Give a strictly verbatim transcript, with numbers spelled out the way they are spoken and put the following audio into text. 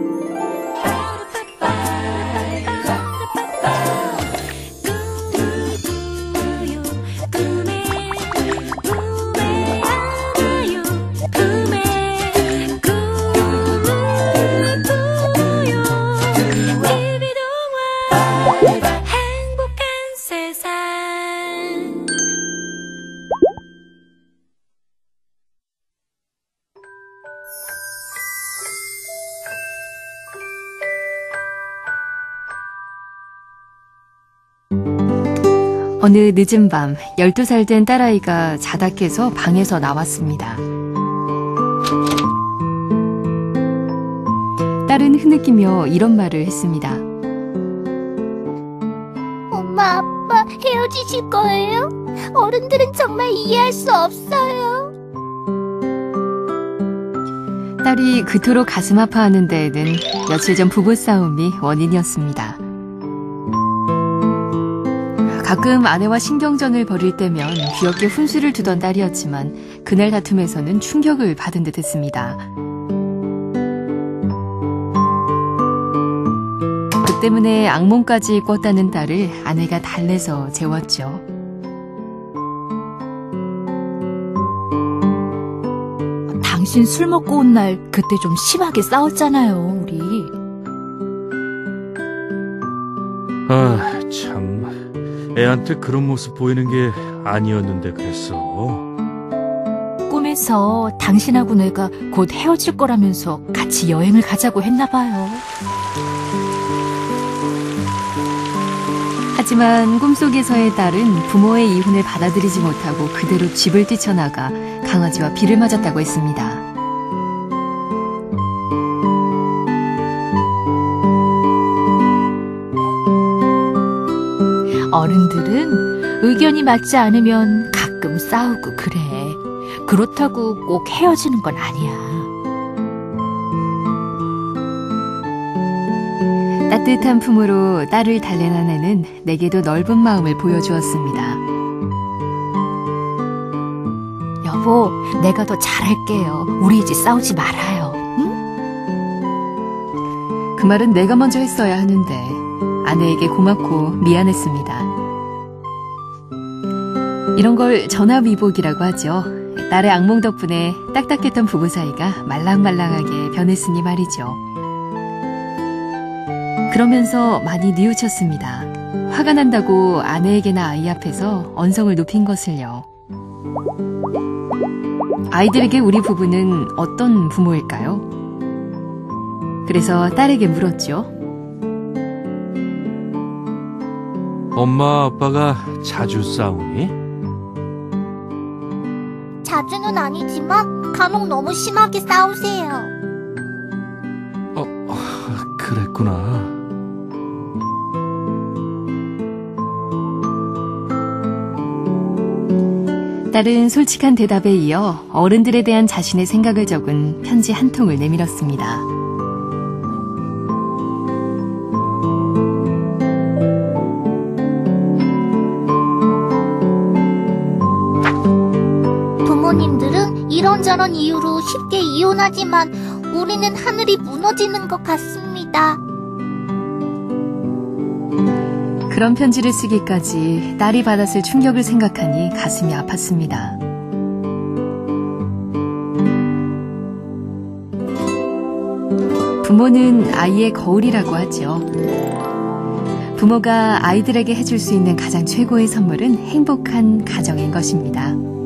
어느 늦은 밤 열두 살 된 딸아이가 자다 깨서 방에서 나왔습니다. 딸은 흐느끼며 이런 말을 했습니다. 엄마, 아빠 헤어지실 거예요? 어른들은 정말 이해할 수 없어요. 딸이 그토록 가슴 아파하는 데에는 며칠 전 부부싸움이 원인이었습니다. 가끔 아내와 신경전을 벌일 때면 귀엽게 훈수를 두던 딸이었지만 그날 다툼에서는 충격을 받은 듯했습니다. 그 때문에 악몽까지 꿨다는 딸을 아내가 달래서 재웠죠. 당신 술 먹고 온 날 그때 좀 심하게 싸웠잖아요, 우리. 아, 참. 애한테 그런 모습 보이는 게 아니었는데 그랬어. 꿈에서 당신하고 내가 곧 헤어질 거라면서 같이 여행을 가자고 했나 봐요. 하지만 꿈속에서의 딸은 부모의 이혼을 받아들이지 못하고 그대로 집을 뛰쳐나가 강아지와 비를 맞았다고 했습니다. 어른들은 의견이 맞지 않으면 가끔 싸우고 그래. 그렇다고 꼭 헤어지는 건 아니야. 따뜻한 품으로 딸을 달랜 아내는 내게도 넓은 마음을 보여주었습니다. 여보, 내가 더 잘할게요. 우리 이제 싸우지 말아요. 응? 그 말은 내가 먼저 했어야 하는데 아내에게 고맙고 미안했습니다. 이런 걸 전화위복이라고 하죠. 딸의 악몽 덕분에 딱딱했던 부부 사이가 말랑말랑하게 변했으니 말이죠. 그러면서 많이 뉘우쳤습니다. 화가 난다고 아내에게나 아이 앞에서 언성을 높인 것을요. 아이들에게 우리 부부는 어떤 부모일까요? 그래서 딸에게 물었죠. 엄마, 아빠가 자주 싸우니? 자주는 아니지만 간혹 너무 심하게 싸우세요. 어, 어, 그랬구나. 딸은 솔직한 대답에 이어 어른들에 대한 자신의 생각을 적은 편지 한 통을 내밀었습니다. 부모님들은 이런저런 이유로 쉽게 이혼하지만 우리는 하늘이 무너지는 것 같습니다. 그런 편지를 쓰기까지 딸이 받았을 충격을 생각하니 가슴이 아팠습니다. 부모는 아이의 거울이라고 하죠. 부모가 아이들에게 해줄 수 있는 가장 최고의 선물은 행복한 가정인 것입니다.